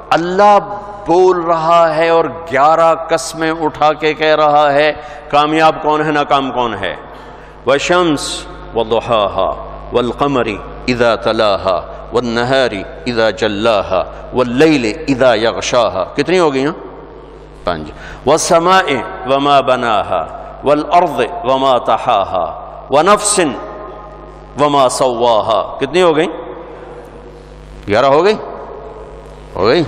اللہ بول رہا ہے اور 11 قسمیں اٹھا کے کہہ رہا ہے کامیاب کون ہے ناکام کون ہے. والشمس وضحاها والقمر اذا تلاها والنهار اذا جلاها والليل اذا يغشاها. کتنی ہو گئی ہیں؟ 5. والسماء وما بناها والارض وما طحاها ونفس وما سواها. کتنی ہو گئی؟ 11 ہو گئی؟ ہو گئی.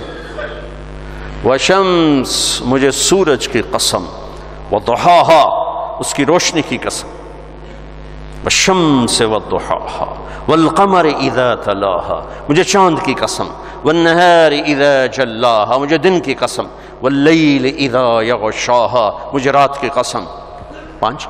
وشمس مجھے سورج کی قسم، وضحاها اس کی روشنی کی قسم، والشمس وضحاها والقمر اذا تلاها مجھے چاند کی قسم، والنهار اذا جلاها مجھے دن کی قسم، واللیل اذا یغشاها مجھے رات کی قسم. 5.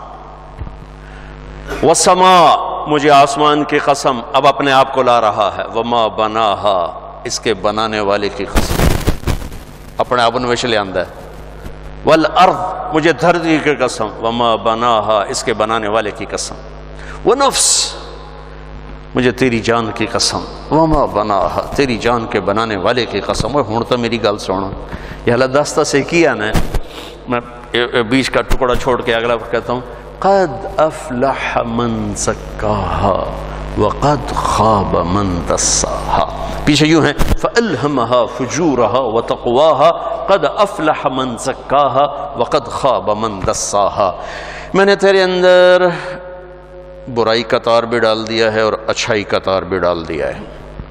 والسماء مجھے آسمان کی قسم، اب اپنے آپ کو لا رہا ہے، وما بناها اس کے بنانے والے کی قسم، اپنے آپ انویش لے آندہ ہے. والارض مجھے دھرتی کی قسم، وما بناها اس کے بنانے والے کی قسم. ونفس مجھے تیری جان کی قسم، وما بناها تیری جان کے بنانے والے کی قسم. اور ہون تو میری گل سونا، یہ اللہ داستہ سے کیا نا، میں بیچ کا ٹکڑا چھوڑ کے اگلا کہتا ہوں قد افلح من زکاها وقد خاب من دساها. پیچھے یوں ہیں فَأَلْهَمَهَا فُجُورَهَا وَتَقْوَاهَا قَدْ أَفْلَحَ مَنْ زَكَّاهَا وَقَدْ خَابَ مَنْ دَسَّاهَا. میں نے تیرے اندر برائی کا تار بھی ڈال دیا ہے اور اچھائی کا تار بھی ڈال دیا ہے.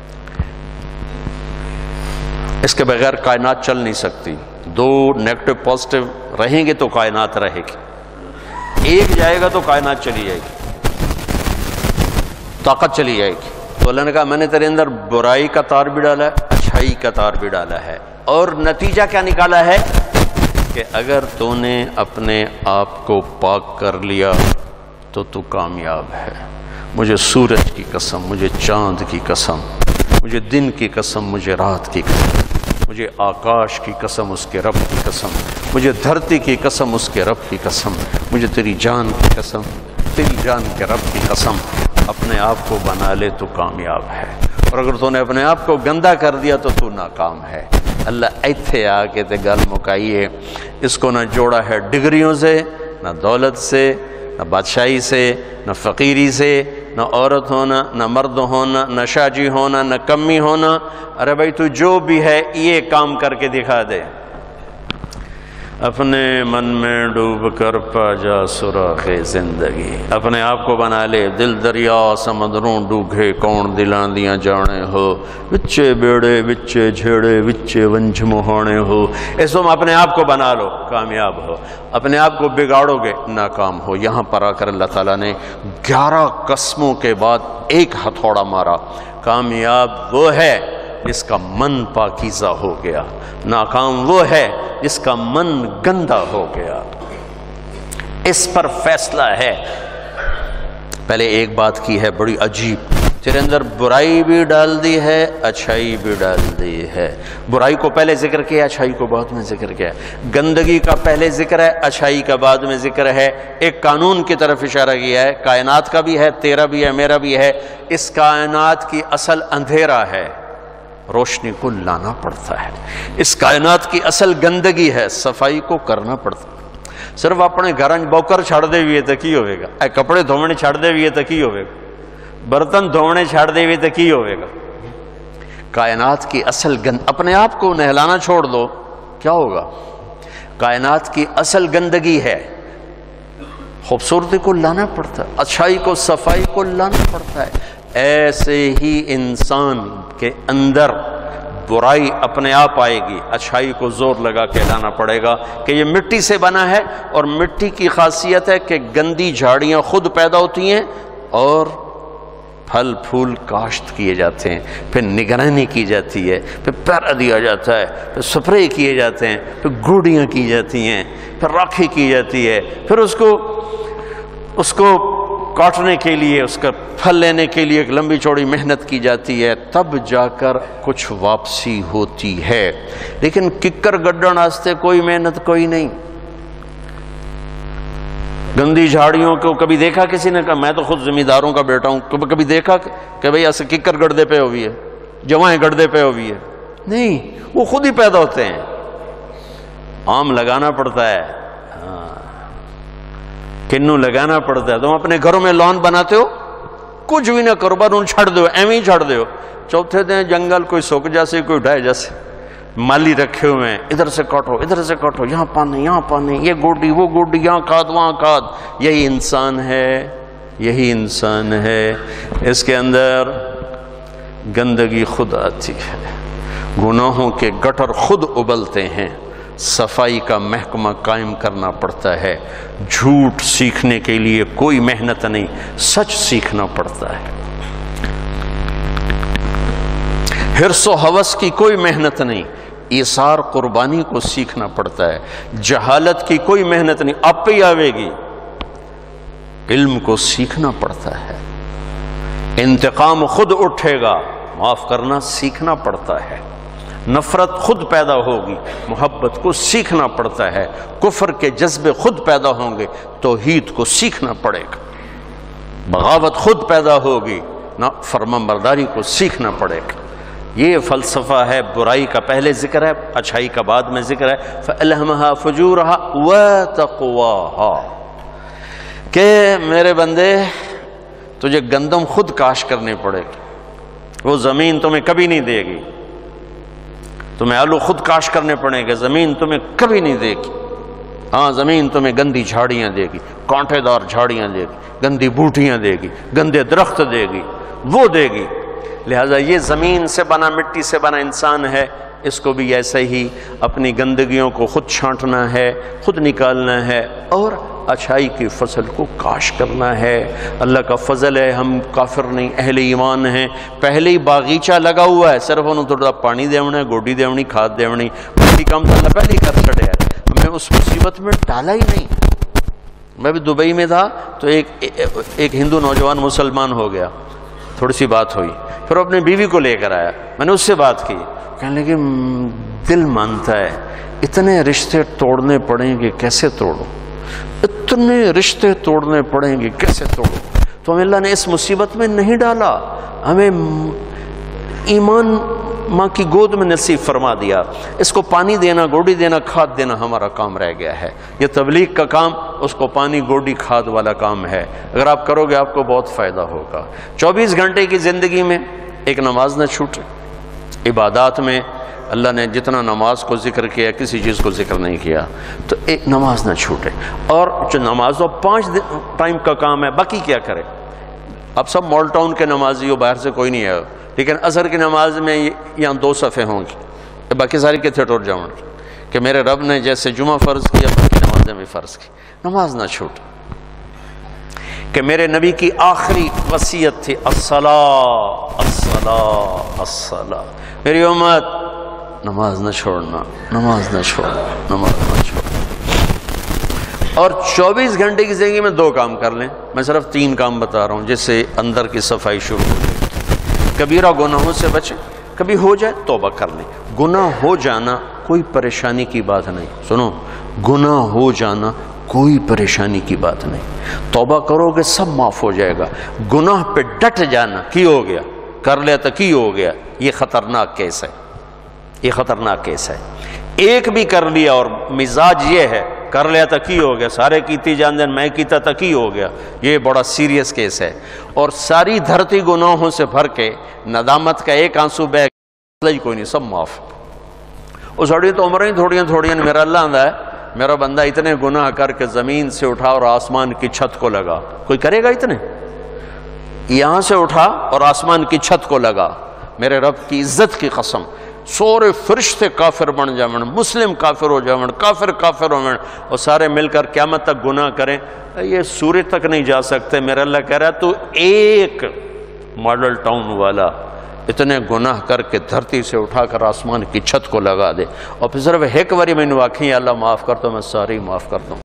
اس کے بغیر کائنات چل نہیں سکتی. 2 نیگیٹو پازیٹو رہیں گے تو کائنات رہے گی، ایک جائے گا تو کائنات چلی جائے گی، طاقت چلی جائے گی. تو اللہ نے کہا میں نے تیرے اندر برائی کا تار بھی ڈالا ہے، اچھائی کا تار بھی ڈالا ہے. اور نتیجہ کیا نکالا ہے کہ اگر تو نے اپنے آپ کو پاک کر لیا تو تو کامیاب ہے. مجھے سورج کی قسم، مجھے چاند کی قسم، مجھے دن کی قسم، مجھے رات کی قسم، مجھے آکاش کی قسم اس کے رب کی قسم، مجھے دھرتی کی قسم اس کے رب کی قسم، مجھے تیری جان کی قسم، تیری جان کے رب کی قسم. اپنے آپ کو بنا لے تو کامیاب ہے، اور اگر تو نے اپنے آپ کو گندا کر دیا تو تو ناکام ہے. اللہ ایتھے آ کے تے گل مکائیے. اس کو نہ جوڑا ہے ڈگریوں سے، نہ دولت سے، نہ بادشاہی سے، نہ فقیری سے، نہ عورت ہونا، نہ مرد ہونا، نہ شاجی ہونا، نہ کمی ہونا. ارے بھائی تو جو بھی ہے یہ کام کر کے دکھا دے. اپنے من میں ڈوب کر پا جا سراخ زندگی. اپنے آپ کو بنا لے دل دریا سمندروں ڈوگے کون دلاں دیاں جانے ہو، وچے بیڑے وچے جھیڑے وچے ونجھ مہانے ہو. اس وقت اپنے آپ کو بنا لو کامیاب ہو، اپنے آپ کو بگاڑو گے ناکام ہو. یہاں پر آ کر اللہ تعالیٰ نے 11 قسموں کے بعد ایک ہتھوڑا مارا. کامیاب وہ ہے جس کا من پاکیزہ ہو گیا، ناکام وہ ہے جس کا من گندا ہو گیا. اس پر فیصلہ ہے. پہلے ایک بات کی ہے بڑی عجیب، تیرے اندر برائی بھی ڈال دی ہے، اچھائی بھی ڈال دی ہے. برائی کو پہلے ذکر کیا، اچھائی کو بعد میں ذکر کیا. گندگی کا پہلے ذکر ہے، اچھائی کا بعد میں ذکر ہے. ایک قانون کی طرف اشارہ کیا ہے، کائنات کا بھی ہے، تیرا بھی ہے، میرا بھی ہے. اس کائنات کی اصل اندھیرا ہے، روشنی کو لانا پڑتا ہے. اس کائنات کی اصل گندگی ہے، صفائی کو کرنا پڑتا ہے. صرف اپنے گھر بوکر چھڑ دے ہوئے تو کی ہوئے گا، اے کپڑے دھونے چھڑ دے ہوئے تو کی ہوئے گا، برتن دھونے چھڑ دے ہوئے تو کی ہوئے گا. کائنات کی اصل اپنے آپ کو نہلانا چھوڑ دو کیا ہوگا. کائنات کی اصل گندگی ہے، خوبصورتی کو لانا پڑتا ہے، اچھائی کو صفائی کو لانا پڑتا ہے. ایسے ہی انسان کے اندر برائی اپنے آپ آئے گی، اچھائی کو زور لگا کے لانا پڑے گا کہ یہ مٹی سے بنا ہے، اور مٹی کی خاصیت ہے کہ گندی جھاڑیاں خود پیدا ہوتی ہیں اور پھل پھول کاشت کیے جاتے ہیں، پھر نگرانی کی جاتی ہے، پھر پیرا دیا جاتا ہے، پھر سپرے کیے جاتے ہیں، پھر گوڑیاں کی جاتی ہیں، پھر راکھی کی جاتی ہے، پھر اس کو کاٹنے کے لیے، اس کا پھل لینے کے لیے ایک لمبی چوڑی محنت کی جاتی ہے، تب جا کر کچھ واپسی ہوتی ہے. لیکن ککر گڈن واسطے کوئی محنت کوئی نہیں. گندی جھاڑیوں کو کبھی دیکھا کسی نے؟ کہا میں تو خود زمینداروں کا بیٹا ہوں، کبھی دیکھا کہ بھئی ایسے ککر گڑدے پہ ہوئی ہے، جوائیں گڑدے پہ ہوئی ہے، نہیں، وہ خود ہی پیدا ہوتے ہیں. آم لگانا پڑتا ہے، کنو لگانا پڑتا ہے. تم اپنے گھروں میں لان بناتے ہو، کچھ بھی نہ کرو، بس ان چھڑ دو، ایویں ہی چھڑ دو. چوتھے دن جنگل کوئی سوک جیسے کوئی ڈھائے جیسے مالی رکھے ہوئے ہیں، ادھر سے کاٹو ادھر سے کاٹو، یہاں پانی یہاں پانی، یہ گوڈی وہ گوڈی، یہاں کھاد وہاں کھاد. یہی انسان ہے، یہی انسان ہے. اس کے اندر گندگی خود آتی ہے، گناہوں کے گٹر خود ابلتے ہیں. صفائی کا محکمہ قائم کرنا پڑتا ہے. جھوٹ سیکھنے کے لیے کوئی محنت نہیں، سچ سیکھنا پڑتا ہے. حرص و ہوس کی کوئی محنت نہیں، ایثار قربانی کو سیکھنا پڑتا ہے. جہالت کی کوئی محنت نہیں، آپ پہ ہی آوے گی. علم کو سیکھنا پڑتا ہے. انتقام خود اٹھے گا، معاف کرنا سیکھنا پڑتا ہے. نفرت خود پیدا ہوگی، محبت کو سیکھنا پڑتا ہے. کفر کے جذبے خود پیدا ہوں گے، توحید کو سیکھنا پڑے گا. بغاوت خود پیدا ہوگی، نہ فرمانبرداری کو سیکھنا پڑے گا. یہ فلسفہ ہے. برائی کا پہلے ذکر ہے، اچھائی کا بعد میں ذکر ہے. فَأَلْهَمَهَا فُجُورَهَا وَتَقْوَاهَا، کہ میرے بندے تجھے گندم خود کاش کرنے پڑے گی. وہ زمین تمہیں کبھی نہیں دے گی. تمہیں آلو خود کاش کرنے پڑیں گے، زمین تمہیں کبھی نہیں دے گی. ہاں زمین تمہیں گندی جھاڑیاں دے گی، کانٹے دار جھاڑیاں دے گی، گندی بوٹیاں دے گی، گندے درخت دے گی، وہ دے گی. لہذا یہ زمین سے بنا، مٹی سے بنا انسان ہے، اس کو بھی ایسے ہی اپنی گندگیوں کو خود چھانٹنا ہے، خود نکالنا ہے، اور اچھائی کی فصل کو کاش کرنا ہے. اللہ کا فضل ہے، ہم کافر نہیں، اہل ایمان ہیں. پہلے ہی باغیچہ لگا ہوا ہے، صرف انہوں تھوڑا پانی دیونا ہے، گوڈی دیونی، کھاد دیونی، باقی کام تو اللہ پہلے ہی کر چھڑے ہے. ہمیں اس مصیبت میں ڈالا ہی نہیں. میں بھی دبئی میں تھا تو ایک ہندو نوجوان مسلمان ہو گیا. تھوڑی سی بات ہوئی، پھر اپنی بیوی کو لے کر آیا. میں نے اس سے بات کی، کہنے لگے دل مانتا ہے اتنے رشتے توڑنے پڑیں گے، کیسے توڑو؟ اتنے رشتے توڑنے پڑیں گے، کیسے توڑو؟ تو ہمیں اللہ نے اس مصیبت میں نہیں ڈالا، ہمیں ایمان ماں کی گود میں نصیب فرما دیا. اس کو پانی دینا، گوڈی دینا، کھاد دینا ہمارا کام رہ گیا ہے. یہ تبلیغ کا کام اس کو پانی گوڈی کھاد والا کام ہے. اگر آپ کرو گے آپ کو بہت فائدہ ہوگا. 24 گھنٹے کی زندگی میں ایک نماز نہ چھوٹے. عبادات میں اللہ نے جتنا نماز کو ذکر کیا، کسی چیز کو ذکر نہیں کیا، تو ایک نماز نہ چھوٹے. اور جو نماز تو 5 ٹائم کا کام ہے، باقی کیا کرے؟ اب سب مال ٹاؤن کے نمازی ہو، باہر سے کوئی نہیں ہے، لیکن عصر کی نماز میں یہاں 2 صفحے ہوں گی، باقی ساری کتنے ٹور جاؤں گی کہ میرے رب نے جیسے جمعہ فرض کیا، باقی نمازیں بھی فرض کی. نماز نہ چھوٹے. کہ میرے نبی کی آخری وصیت تھی الصلاۃ الصلاۃ الصلاۃ. میری امت نماز نہ چھوڑنا، نماز نہ چھوڑنا، نماز نہ چھوڑنا. اور 24 گھنٹے کی زندگی میں 2 کام کر لیں. میں صرف 3 کام بتا رہا ہوں جس سے اندر کی صفائی شروع ہو جائے. کبیرہ گناہوں سے بچیں، کبھی ہو جائے توبہ کر لیں. گناہ ہو جانا کوئی پریشانی کی بات نہیں. سنو، گناہ ہو جانا کوئی پریشانی کی بات نہیں. توبہ کرو گے سب معاف ہو جائے گا. گناہ پہ ڈٹ جانا، کی ہو گیا کر لیا تو کی ہو گیا، یہ خطرناک کیس ہے. یہ خطرناک کیس ہے. ایک بھی کر لیا اور مزاج یہ ہے کر لیا تو کی ہو گیا، سارے کیتی جان دین میں کیتا تو کی ہو گیا، یہ بڑا سیریس کیس ہے. اور ساری دھرتی گناہوں سے بھر کے ندامت کا ایک آنسو بہ کوئی نہیں، سب معاف. وہ سڑی تو عمریں تھوڑیاں میرا اللہ آندہ ہے، میرا بندہ اتنے گناہ کر کے زمین سے اٹھا اور آسمان کی چھت کو لگا. کوئی کرے گا اتنے؟ یہاں سے اٹھا اور آسمان کی چھت کو لگا. میرے رب کی عزت کی قسم، سورے فرشتے کافر بن جاؤں، مسلم کافر ہو جاؤں، کافر ہو جاؤں، اور سارے مل کر قیامت تک گناہ کریں، یہ سورج تک نہیں جا سکتے. میرا اللہ کہہ رہا ہے تو ایک ماڈل ٹاؤن والا اتنے گناہ کر کے دھرتی سے اٹھا کر آسمان کی چھت کو لگا دے، اور پھر صرف ایک باری میں نے واقعی اللہ معاف کر تو میں ساری معاف کر دوں.